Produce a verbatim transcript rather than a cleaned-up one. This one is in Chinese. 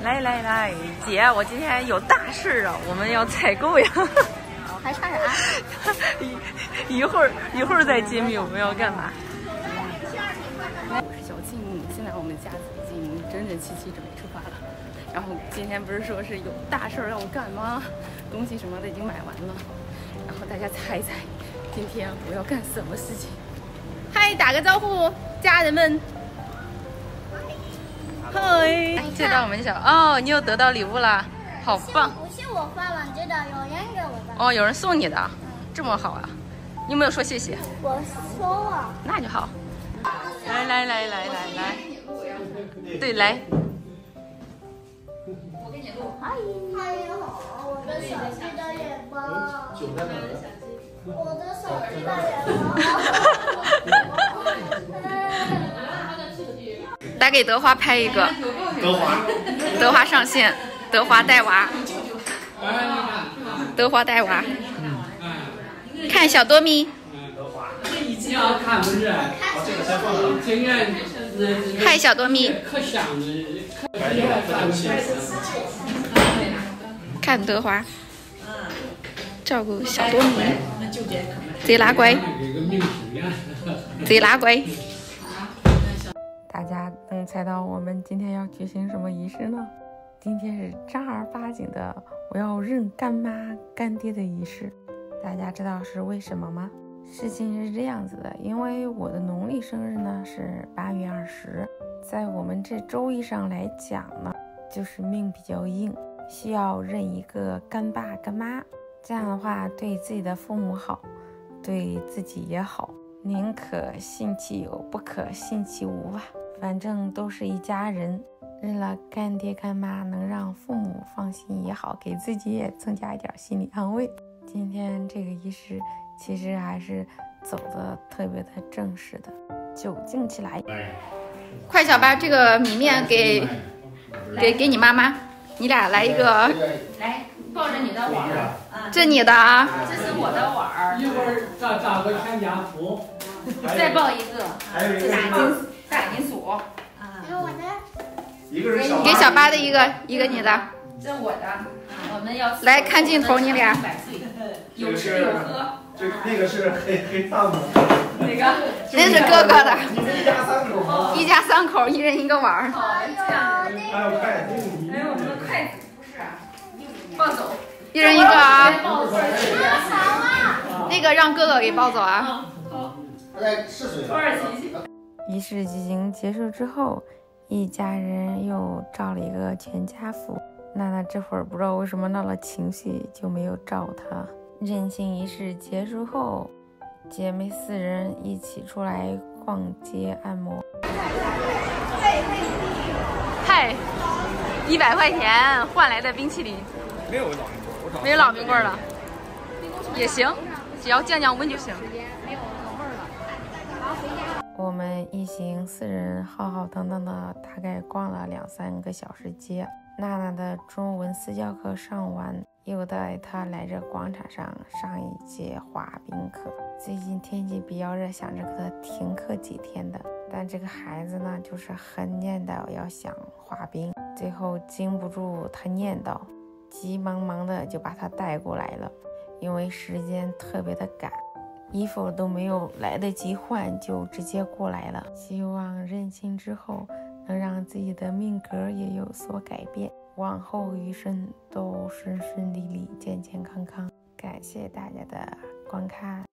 来来来，姐，我今天有大事啊，我们要采购呀。 哦，还差啥？ 一一会儿一会儿再揭秘我们要干嘛。 我是小静，现在我们家已经整整齐齐准备出发了。然后今天不是说是有大事要干吗？东西什么的已经买完了。然后大家猜一猜，今天我要干什么事情？嗨，打个招呼，家人们。嗨，见到我们小哦，你又得到礼物了，好棒！ 不是我发完这的，有人给我的。 哦，有人送你的，这么好啊！你有没有说谢谢？ 我说了。 那就好。来来来来来来，对，来。我给你录。 嗨，嗨，好，我的手机的眼包。我的手机的眼包。 来给德华拍一个。 德华， 德华上线，德华带娃，德华带娃，看小多咪，嗨小多咪，看德华，照顾小多咪，贼拉乖，贼拉乖。大家能猜到我们今天要举行什么仪式呢？今天是正儿八经的我要认干妈干爹的仪式。大家知道是为什么吗？事情是这样子的，因为我的农历生日呢是八月二十，在我们这周易上来讲呢，就是命比较硬，需要认一个干爸干妈，这样的话对自己的父母好，对自己也好，宁可信其有，不可信其无啊。反正都是一家人，认了干爹干妈，能让父母放心也好，给自己也增加一点心理安慰。今天这个仪式其实还是走的特别的正式的，酒敬起来。快小把这个米面给给给你妈妈，你俩来一个，来抱着你的碗儿，这你的啊，这是我的碗儿。一会儿找找个全家福，再抱一个，这是金大金锁。 还有我的。 一个人给小八的一个，一个你的。 这是我的，我们要来看镜头，你俩。 有吃有喝。 这那个是黑黑胖子。 哪个？ 那是哥哥的。 你们一家三口吗？ 一家三口，一人一个碗。 还有那还有筷子。 还有我们的筷子，不是啊，抱走。 一人一个啊。 个。 那个让哥哥给抱走啊。 好。 来试水。 土耳其。 仪式进行结束之后，一家人又照了一个全家福。娜娜这会儿不知道为什么闹了情绪，就没有照她。认亲仪式结束后，姐妹四人一起出来逛街按摩。嗨，一百块钱换来的冰淇淋， 没有老冰棍，我找没有老冰棍了，也行，只要降降温就行。我们一行四人浩浩荡荡的大概逛了两三个小时街。娜娜的中文私教课上完，又带她来这广场上上一节滑冰课。最近天气比较热，想着给她停课几天的，但这个孩子呢就是很念叨要想滑冰，最后经不住她念叨，急忙忙的就把她带过来了。因为时间特别的赶，衣服都没有来得及换就直接过来了。希望认亲之后能让自己的命格也有所改变，往后余生都顺顺利利、健健康康。感谢大家的观看。